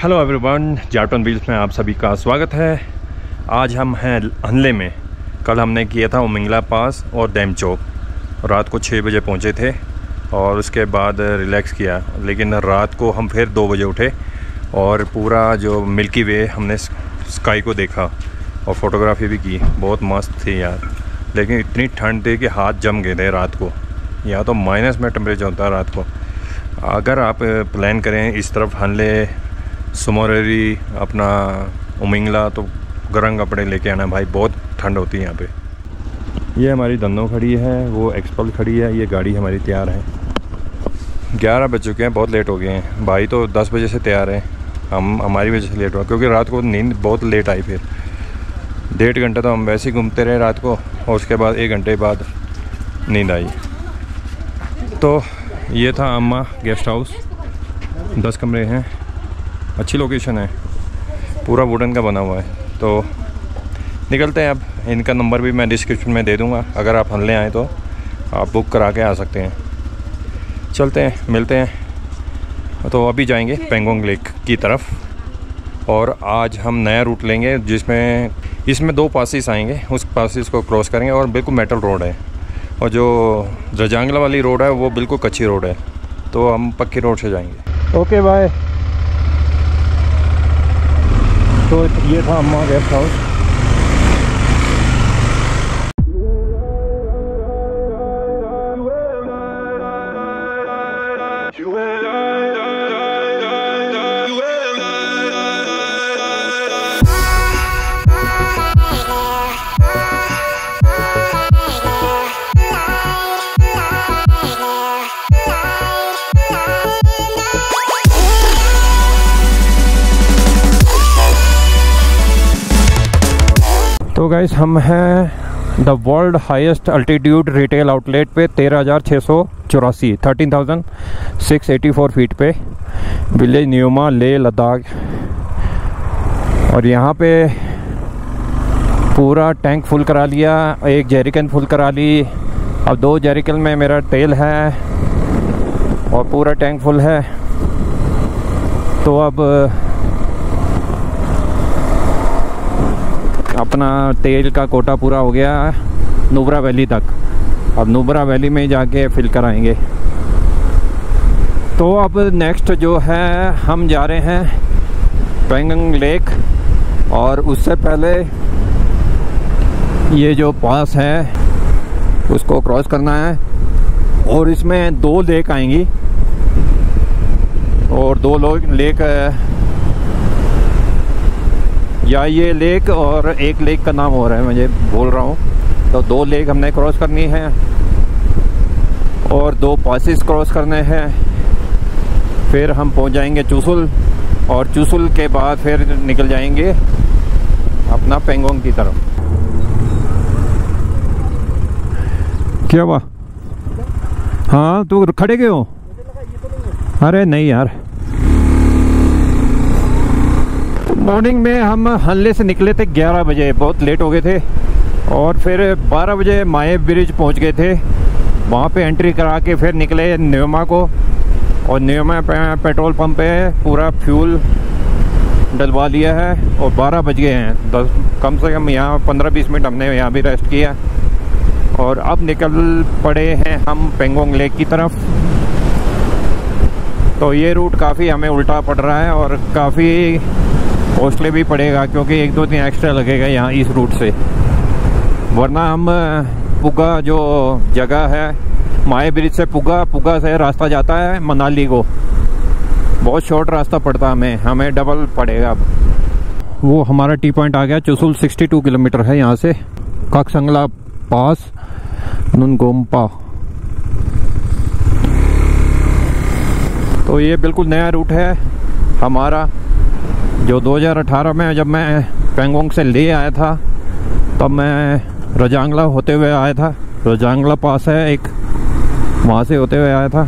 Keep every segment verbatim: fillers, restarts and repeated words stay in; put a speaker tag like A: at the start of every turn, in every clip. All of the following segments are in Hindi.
A: हेलो एवरीवन, जाटन व्हील्स में आप सभी का स्वागत है। आज हम हैं हनले में। कल हमने किया था उमिंगला पास और डैम चौक। रात को छः बजे पहुंचे थे और उसके बाद रिलैक्स किया, लेकिन रात को हम फिर दो बजे उठे और पूरा जो मिल्की वे हमने स्काई को देखा और फ़ोटोग्राफी भी की। बहुत मस्त थी यार, लेकिन इतनी ठंड थी कि हाथ जम गए थे रात को। यहाँ तो माइनस में टेम्परेचर होता है रात को। अगर आप प्लान करें इस तरफ हनले, सुमोरेरी, अपना उमिंगला, तो गर्म कपड़े लेके आना भाई, बहुत ठंड होती है यहाँ पे। ये हमारी दन्नो खड़ी है, वो एक्सपल खड़ी है, ये गाड़ी हमारी तैयार है। ग्यारह बज चुके हैं, बहुत लेट हो गए हैं। भाई तो दस बजे से तैयार है, हम हमारी वजह से लेट हुआ क्योंकि रात को नींद बहुत लेट आई। फिर डेढ़ घंटा तो हम वैसे ही घूमते रहे रात को और उसके बाद एक घंटे बाद नींद आई। तो ये था अम्मा गेस्ट हाउस, दस कमरे हैं, अच्छी लोकेशन है, पूरा वुडन का बना हुआ है। तो निकलते हैं अब। इनका नंबर भी मैं डिस्क्रिप्शन में दे दूंगा, अगर आप हनले आएँ तो आप बुक करा के आ सकते हैं। चलते हैं, मिलते हैं। तो अभी जाएंगे पेंगोंग लेक की तरफ और आज हम नया रूट लेंगे जिसमें इसमें दो पासिस आएंगे, उस पासिस को क्रॉस करेंगे और बिल्कुल मेटल रोड है। और जो रजांगला वाली रोड है वो बिल्कुल कच्ची रोड है, तो हम पक्की रोड से जाएंगे। Okay bye. तो ये था अम्मा गेस्ट हाउस। तो गाइस, हम हैं the world highest altitude retail outlet पे, तेरह हज़ार छः सौ चौरासी thirteen thousand six eighty four feet पे, विलेज न्यूमा, लेह लद्दाख। और यहाँ पे पूरा टैंक फुल करा लिया, एक जेरिकन फुल करा ली। अब दो जेरिकन में मेरा तेल है और पूरा टैंक फुल है। तो अब अपना तेल का कोटा पूरा हो गया नुब्रा वैली तक। अब नुब्रा वैली में जाके फिल कराएंगे। तो अब नेक्स्ट जो है हम जा रहे हैं पेंगोंग लेक, और उससे पहले ये जो पास है उसको क्रॉस करना है। और इसमें दो लेक आएंगी और दो लोग लेक, या ये लेक और एक लेक का नाम हो रहा है, मुझे बोल रहा हूँ। तो दो लेक हमने क्रॉस करनी है और दो पासिस क्रॉस करने हैं। फिर हम पहुँच जाएंगे चुसुल, और चुसुल के बाद फिर निकल जाएंगे अपना पेंगोंग की तरफ। क्या हुआ? हाँ, तो खड़े गए हो? अरे नहीं यार। मॉर्निंग में हम हनले से निकले थे ग्यारह बजे, बहुत लेट हो गए थे। और फिर बारह बजे माए ब्रिज पहुंच गए थे। वहां पे एंट्री करा के फिर निकले न्यूमा को, और न्यूमा पे पेट्रोल पंप पे पूरा फ्यूल डलवा लिया है। और बारह बज गए हैं, दस कम से कम यहाँ पंद्रह बीस मिनट हमने यहाँ भी रेस्ट किया। और अब निकल पड़े हैं हम पेंगोंग लेक की तरफ। तो ये रूट काफ़ी हमें उल्टा पड़ रहा है और काफ़ी कॉस्टली भी पड़ेगा, क्योंकि एक दो दिन एक्स्ट्रा लगेगा यहाँ इस रूट से। वरना हम पुगा जो जगह है, माए ब्रिज से पुगा, पुगा से रास्ता जाता है मनाली को, बहुत शॉर्ट रास्ता पड़ता है हमें हमें डबल पड़ेगा। वो हमारा टी पॉइंट आ गया चुसुल, बासठ किलोमीटर है यहाँ से। काकसंगला पास, नुनगोम्पा। तो ये बिल्कुल नया रूट है हमारा, जो दो हज़ार अठारह में जब मैं पेंगोंग से ले आया था तब मैं रजांगला होते हुए आया था। रजांगला पास है एक, वहाँ से होते हुए आया था।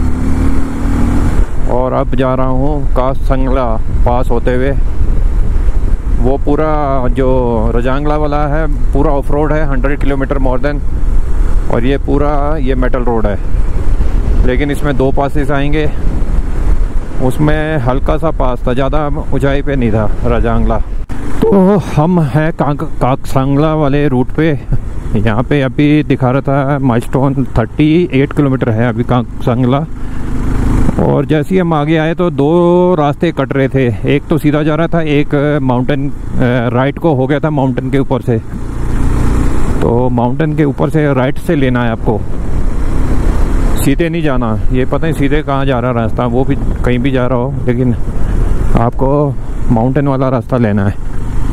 A: और अब जा रहा हूँ काकसंगला पास होते हुए। वो पूरा जो रजांगला वाला है पूरा ऑफ रोड है, हंड्रेड किलोमीटर मोर देन। और ये पूरा ये मेटल रोड है, लेकिन इसमें दो पासेस आएंगे। उसमें हल्का सा पास था, ज़्यादा ऊंचाई पे नहीं था रजांगला। तो हम हैं काक काकसांगला वाले रूट पे। यहाँ पे अभी दिखा रहा था माइलस्टोन अड़तीस किलोमीटर है अभी काकसांगला। और जैसे ही हम आगे आए तो दो रास्ते कट रहे थे, एक तो सीधा जा रहा था, एक माउंटेन राइट को हो गया था माउंटेन के ऊपर से। तो माउंटेन के ऊपर से राइट से लेना है आपको, सीधे नहीं जाना। ये पता नहीं सीधे कहाँ जा रहा रास्ता, वो भी कहीं भी जा रहा हो, लेकिन आपको माउंटेन वाला रास्ता लेना है।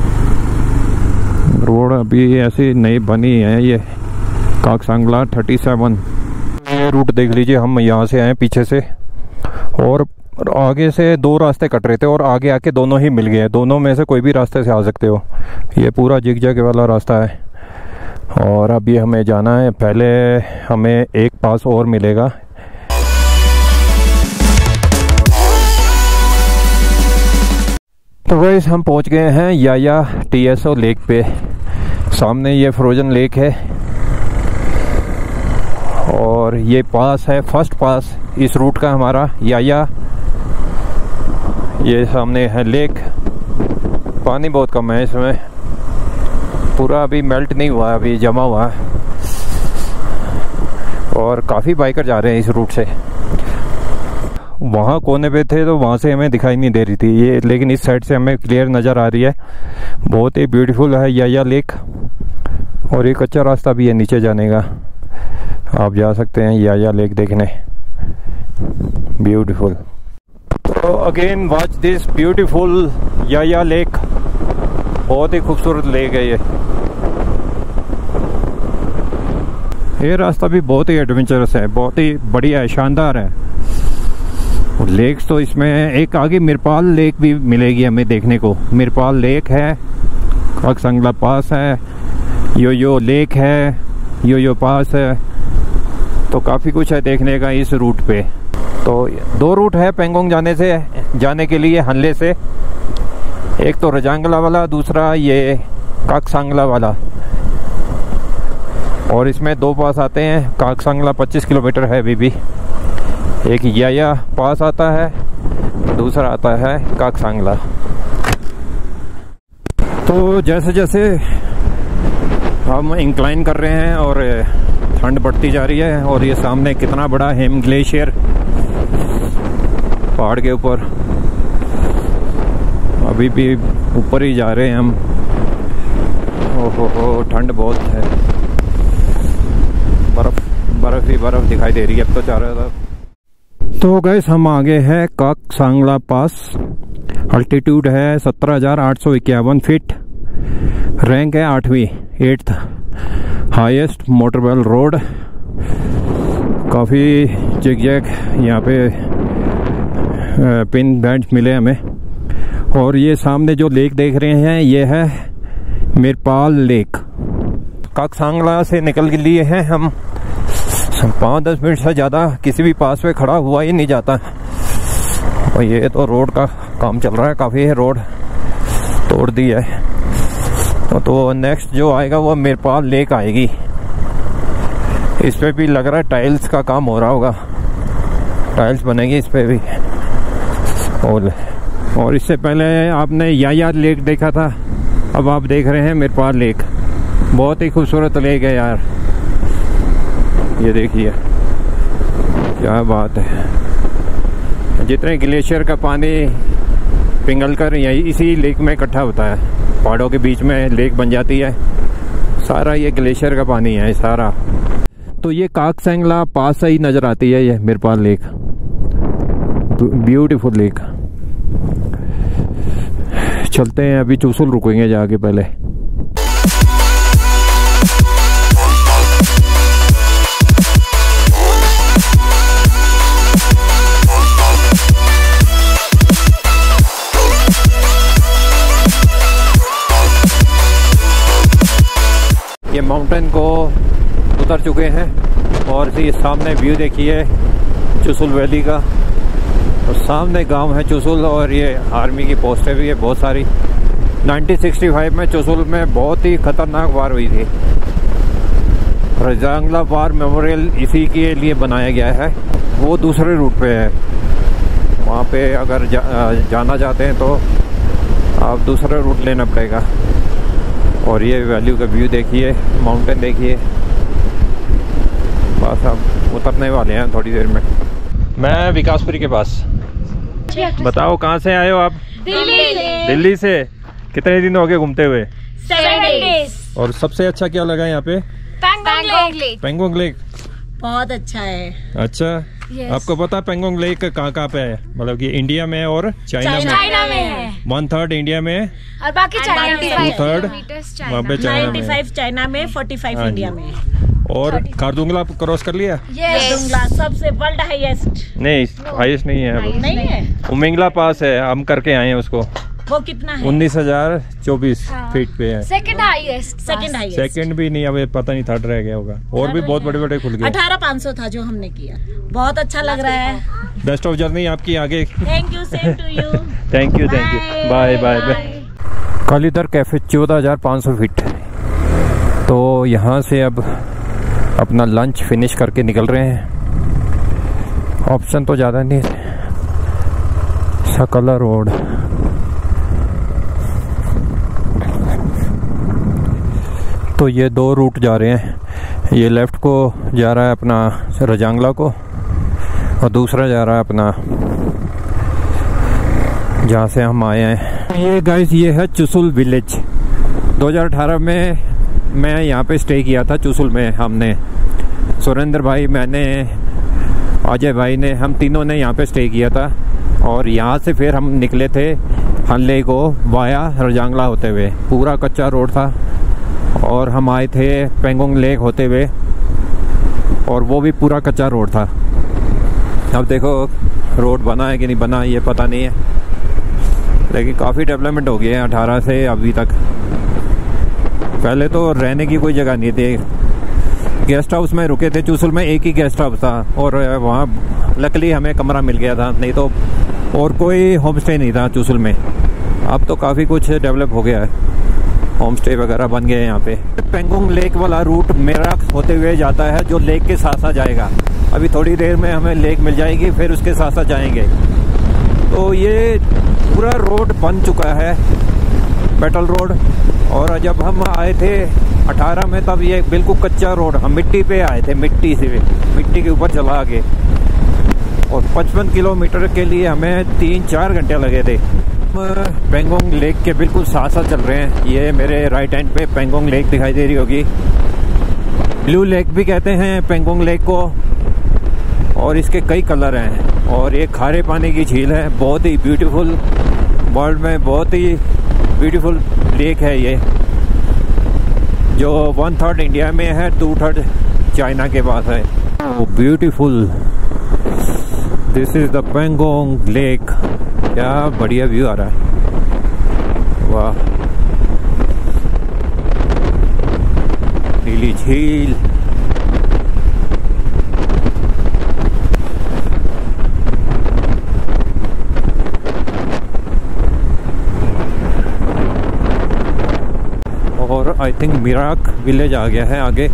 A: रोड अभी ऐसी नई बनी है ये काकसांगला सैंतीस। ये रूट देख लीजिए, हम यहाँ से आए पीछे से और आगे से दो रास्ते कट रहे थे और आगे आके दोनों ही मिल गए। दोनों में से कोई भी रास्ते से आ सकते हो। ये पूरा जिगजैग वाला रास्ता है और अभी हमें जाना है। पहले हमें एक पास और मिलेगा। तो गाइस हम पहुंच गए हैं याया टीएसओ लेक पे। सामने ये फ्रोजन लेक है और ये पास है, फर्स्ट पास इस रूट का हमारा याया। ये सामने है लेक। पानी बहुत कम है इसमें, पूरा अभी मेल्ट नहीं हुआ, अभी जमा हुआ है। और काफ़ी बाइकर जा रहे हैं इस रूट से। वहाँ कोने पे थे तो वहाँ से हमें दिखाई नहीं दे रही थी ये, लेकिन इस साइड से हमें क्लियर नज़र आ रही है। बहुत ही ब्यूटीफुल है याया लेक। और ये कच्चा रास्ता भी है नीचे जाने का, आप जा सकते हैं याया लेक देखने। ब्यूटीफुल। तो again watch this beautiful Yaya lake. बहुत ही खूबसूरत लेक है ये। ये रास्ता भी बहुत ही एडवेंचरस है, बहुत ही बढ़िया है, शानदार है। लेक्स तो इसमें एक आगे मिरपाल लेक भी मिलेगी हमें देखने को। मिरपाल लेक है, काकसांगला पास है, यो यो लेक है, यो यो पास है। तो काफ़ी कुछ है देखने का इस रूट पे। तो दो रूट है पेंगोंग जाने से जाने के लिए हनले से। एक तो रजांगला वाला, दूसरा ये काकसांगला वाला। और इसमें दो पास आते हैं। काकसांगला पच्चीस किलोमीटर है अभी भी। एक याया पास आता है, दूसरा आता है काकसांगला। तो जैसे जैसे हम इंक्लाइन कर रहे हैं और ठंड बढ़ती जा रही है। और ये सामने कितना बड़ा हेम ग्लेशियर पहाड़ के ऊपर। अभी भी ऊपर ही जा रहे हैं हम। ओहो हो, ठंड बहुत है। बर्फ बर्फ ही बर्फ दिखाई दे रही है अब तो चारों तरफ। तो गैस हम आगे हैं काकसांगला पास। अल्टीट्यूड है सत्रह हजार आठ सौ इक्यावन फीट। रैंक है आठवीं, एट्थ हाईएस्ट मोटरवेल रोड। काफ़ी जिगजैग यहाँ पे पिन बैंड मिले हमें। और ये सामने जो लेक देख रहे हैं ये है मिरपाल लेक। काकसांगला से निकल के लिए हैं हम। पाँच दस मिनट से ज़्यादा किसी भी पास पे खड़ा हुआ ही नहीं जाता। और ये तो रोड का काम चल रहा है, काफ़ी है रोड तोड़ दी है। तो, तो नेक्स्ट जो आएगा वो मिरपाल लेक आएगी। इस पे भी लग रहा है टाइल्स का काम हो रहा होगा, टाइल्स बनेगी इस पे भी। और और इससे पहले आपने याया लेक देखा था, अब आप देख रहे हैं मिरपाल लेक। बहुत ही खूबसूरत लेक है यार, ये देखिए क्या बात है। जितने ग्लेशियर का पानी पिघल कर यही इसी लेक में इकट्ठा होता है, पहाड़ों के बीच में लेक बन जाती है। सारा ये ग्लेशियर का पानी है सारा। तो ये काकसांगला पास से ही नज़र आती है ये मिरपाल लेक। Beautiful lake. चलते हैं, अभी चुसुल रुकेंगे जाके पहले। ये माउंटेन को उतर चुके हैं और ये सामने व्यू देखिए चुसुल वैली का। और सामने गांव है चुसुल और ये आर्मी की पोस्टें भी है बहुत सारी। उन्नीस सौ पैंसठ में चुसुल में बहुत ही खतरनाक वार हुई थी। रजांगला वार मेमोरियल इसी के लिए बनाया गया है, वो दूसरे रूट पे है। वहाँ पे अगर जा, जाना चाहते हैं तो आप दूसरा रूट लेना पड़ेगा। और ये वैल्यू का व्यू देखिए, माउंटेन देखिए। बस अब उतरने वाले हैं थोड़ी देर में। मैं विकासपुरी के पास। बताओ कहाँ से आए हो आप?
B: दिल्ली से।
A: दिल्ली से कितने दिन हो गए घूमते हुए?
B: Seven days.
A: और सबसे अच्छा क्या लगा यहाँ पे?
B: पेंगोंग लेक।
A: पेंगोंग लेक
C: बहुत अच्छा है।
A: अच्छा, yes. आपको पता पेंगोंग लेक कहाँ कहाँ पे है? मतलब कि इंडिया में और चाइना में?
B: चाइना में है।
A: वन थर्ड इंडिया में
B: और बाकी चाइना में।
A: टू थर्ड वहाँ पे चाइना में।
C: पचानवे चाइना में, पैंतालीस इंडिया में।
A: और खारदुंगला क्रॉस कर लिया?
C: खारदुंगला सबसे वर्ल्ड हाईएस्ट।
A: नहीं, हाईएस्ट नहीं है।
C: नहीं, नहीं है।
A: उमिंगला पास है, हम करके आए हैं उसको।
C: वो कितना है?
A: उन्नीस हजार चौबीस फीट पे है।
B: Second highest.
C: Second highest.
A: Second भी नहीं, अब पता नहीं थर्ड रह गया होगा। और भी बहुत बड़े बड़े खुल गए।
C: अठारह पाँच सौ था जो हमने किया। बहुत अच्छा लग रहा है।
A: बेस्ट ऑफ जर्नी आपकी आगे।
C: Thank you, same to you.
A: Thank you thank you, bye bye bye. Kalidhar cafe चौदह हजार पाँच सौ फीट। तो यहाँ से अब अपना लंच फिनिश करके निकल रहे हैं। ऑप्शन तो ज़्यादा नहीं। सकला रोड, तो ये दो रूट जा रहे हैं। ये लेफ़्ट को जा रहा है अपना रजांगला को, और दूसरा जा रहा है अपना जहाँ से हम आए हैं। ये गाइस, ये है चुसुल विलेज। दो हज़ार अठारह में मैं यहाँ पे स्टे किया था चुसुल में। हमने सुरेंद्र भाई, मैंने, अजय भाई ने, हम तीनों ने यहाँ पे स्टे किया था। और यहाँ से फिर हम निकले थे हनले को वाया रजांगला होते हुए। पूरा कच्चा रोड था और हम आए थे पेंगोंग लेक होते हुए, और वो भी पूरा कच्चा रोड था। अब देखो रोड बना है कि नहीं बना ये पता नहीं है, लेकिन काफ़ी डेवलपमेंट हो गया है अठारह से अभी तक। पहले तो रहने की कोई जगह नहीं थी। गेस्ट हाउस में रुके थे चुसुल में, एक ही गेस्ट हाउस था और वहाँ लकीली हमें कमरा मिल गया था, नहीं तो और कोई होम स्टे नहीं था चुसुल में। अब तो काफ़ी कुछ डेवलप हो गया है, होम स्टे वगैरह बन गए हैं यहाँ पे। पेंगोंग लेक वाला रूट मेरा होते हुए जाता है, जो लेक के साथ साथ जाएगा। अभी थोड़ी देर में हमें लेक मिल जाएगी, फिर उसके साथ साथ जाएंगे। तो ये पूरा रोड बन चुका है, पेटल रोड। और जब हम आए थे अठारह में, तब ये बिल्कुल कच्चा रोड, हम मिट्टी पे आए थे, मिट्टी से मिट्टी के ऊपर चला के। और पचपन किलोमीटर के लिए हमें तीन चार घंटे लगे थे। पेंगोंग लेक के बिल्कुल साथ साथ चल रहे हैं। ये मेरे राइट हैंड पे पेंगोंग लेक दिखाई दे रही होगी। ब्लू लेक भी कहते हैं पेंगोंग लेक को, और इसके कई कलर हैं। और ये खारे पानी की झील है, बहुत ही ब्यूटीफुल, वर्ल्ड में बहुत ही ब्यूटीफुल लेक है ये, जो वन थर्ड इंडिया में है, टू थर्ड चाइना के पास है। Beautiful, this is the Pangong lake. क्या बढ़िया व्यू आ रहा है, वाह। नीली झील, और आई थिंक मिराक विलेज आ गया है आगे।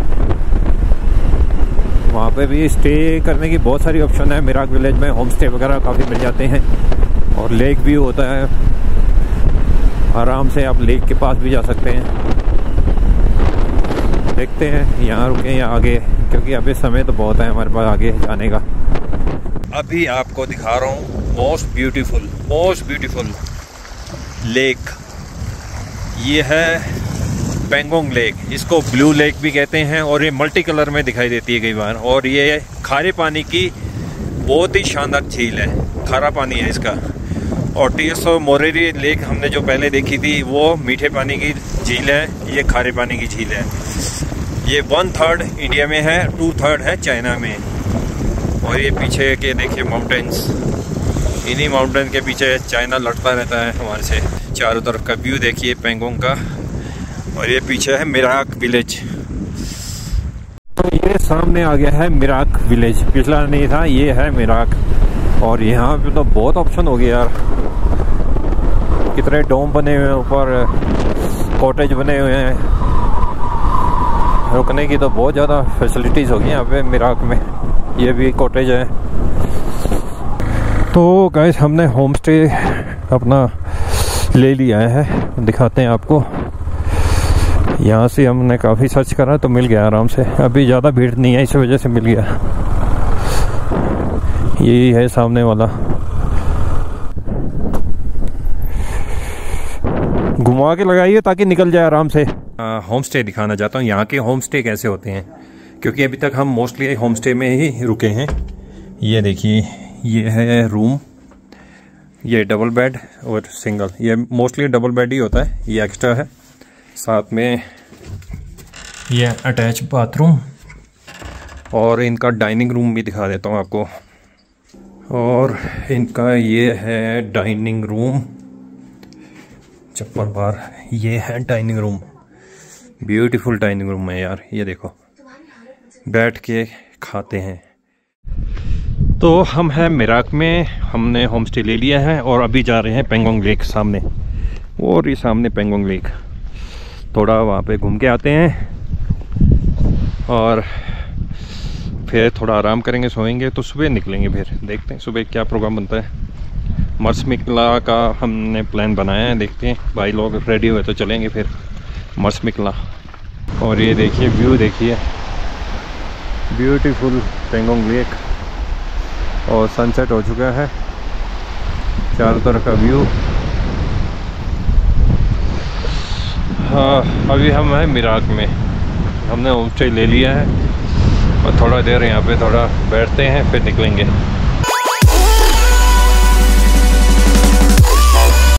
A: वहाँ पे भी स्टे करने की बहुत सारी ऑप्शन है। मिराक विलेज में होम स्टे वगैरह काफ़ी मिल जाते हैं, और लेक व्यू होता है। आराम से आप लेक के पास भी जा सकते हैं। देखते हैं यहाँ रुके या आगे, क्योंकि अभी समय तो बहुत है हमारे पास आगे जाने का। अभी आपको दिखा रहा हूँ most beautiful most beautiful lake. ये है पेंगोंग लेक, इसको ब्लू लेक भी कहते हैं, और ये मल्टी कलर में दिखाई देती है कई बार। और ये खारे पानी की बहुत ही शानदार झील है, खारा पानी है इसका। और T S O Moriri lake हमने जो पहले देखी थी वो मीठे पानी की झील है, ये खारे पानी की झील है। ये वन थर्ड इंडिया में है, टू थर्ड है चाइना में। और ये पीछे के देखिए माउंटेन्स, इन्हीं माउंटेन के पीछे चाइना लड़ता रहता है हमारे से। चारों तरफ का व्यू देखिए पेंगोंग का। और ये पीछे है मिराक विलेज। तो ये सामने आ गया है मिराक विलेज, पिछला नहीं था, ये है मिराक। और यहाँ पे तो बहुत ऑप्शन हो गए यार, कितने डोम बने हुए हैं, ऊपर कॉटेज बने हुए हैं, रुकने की तो बहुत ज़्यादा फैसिलिटीज़ हो गई यहाँ पे मिराक में। ये भी कॉटेज है। तो गाइस हमने होम स्टे अपना ले लिया है, दिखाते हैं आपको। यहाँ से हमने काफ़ी सर्च करा तो मिल गया आराम से, अभी ज़्यादा भीड़ नहीं है इस वजह से मिल गया। यही है सामने वाला, घुमा के लगाइए ताकि निकल जाए आराम से। होम स्टे दिखाना चाहता हूँ, यहाँ के होम स्टे कैसे होते हैं, क्योंकि अभी तक हम मोस्टली होम स्टे में ही रुके हैं। ये देखिए, ये है रूम, ये डबल बेड और सिंगल, ये मोस्टली डबल बेड ही होता है, ये एक्स्ट्रा है। साथ में ये अटैच बाथरूम, और इनका डाइनिंग रूम भी दिखा देता हूँ आपको। और इनका ये है डाइनिंग रूम, चप्पल बार, ये है dining room. Beautiful dining room है यार, ये देखो, बैठ के खाते हैं। तो हम हैं मिराक में, हमने होम स्टे ले लिया है और अभी जा रहे हैं पेंगोंग लेक सामने, और ये सामने पेंगोंग लेक। थोड़ा वहाँ पे घूम के आते हैं और फिर थोड़ा आराम करेंगे, सोएंगे, तो सुबह निकलेंगे। फिर देखते हैं सुबह क्या प्रोग्राम बनता है। मर्समिकला का हमने प्लान बनाया है, देखते हैं भाई लोग रेडी हुए तो चलेंगे फिर मर्समिकला। और ये देखिए व्यू, देखिए ब्यूटीफुल पेंगोंग लेक, और सनसेट हो चुका है, चारों तरफ का व्यू। हाँ, अभी हम हैं मिराक में, हमने होम स्टे ले लिया है और थोड़ा देर यहाँ पे थोड़ा बैठते हैं, फिर निकलेंगे।